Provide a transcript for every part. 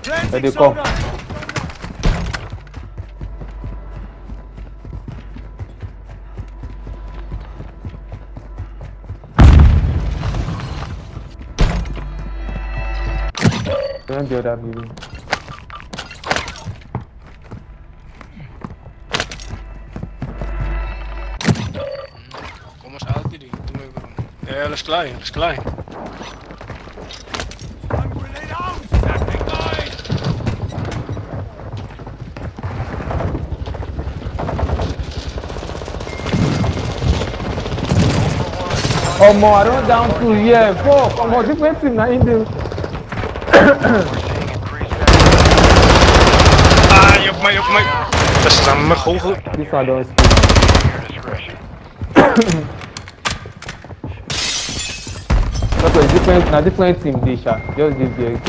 Where they come? Don't the other building. Kom eens uit die. Ja, alles klein, alles klein. Oh, more, I don't down to here. Fuck, I'm on different team now in the. Ah, je op mij, je op mij. Dat is aan mijn goal. This one don't speak. That's a different, na different team, Disha. Just this here.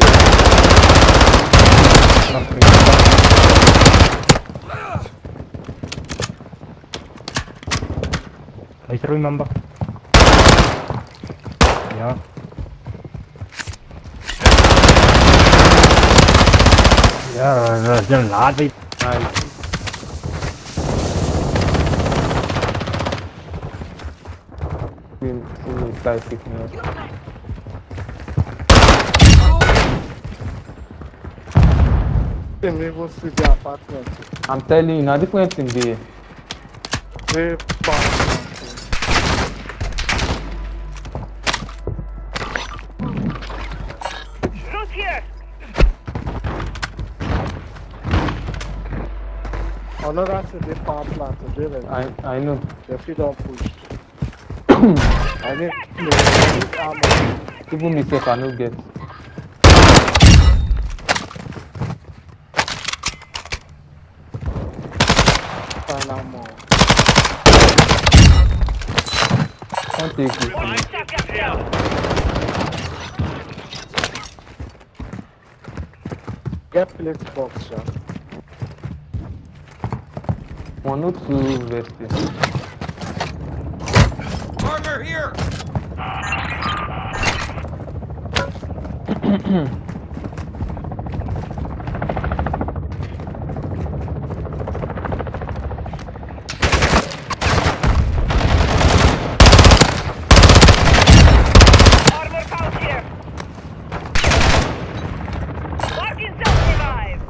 I remember. Yeah. Yeah, dân lạ đi. Nice. See guys pick me up. They go to the apartment. I'm telling you, na different team there. They pass. Shoot here! Another to the power plant. I know. The feet don't push. I need armor. Even myself, I no get. Find armor. Can't take this. Get plate box, yeah. One or two vested. Armor here! Armor pouch here! Marking self-revive!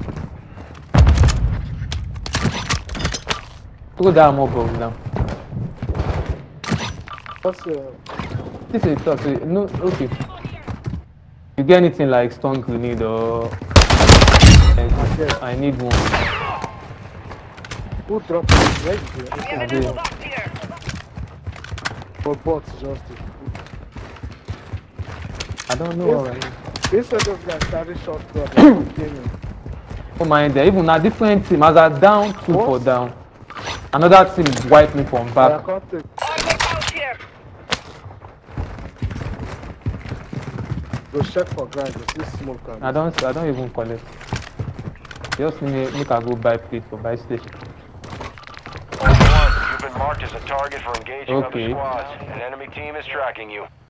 Throw that mobile now. What's This is tough. No, okay. You get anything like stun grenade or I need one. who dropped it? Right We there. have a do. little box here! For bots, just I don't know. Yes. Already. this set of guys carry shotgun. Gaming. Oh my there, even a different team. As I down, two What? for down. Another team wipe me from I back. can't take. Armor pouch here! Go check for guys. This smoke. I don't even collect. Just make I go buy plate for buy station. Ultra One, you've been marked as a target for engaging Okay. other squads. An enemy team is tracking you.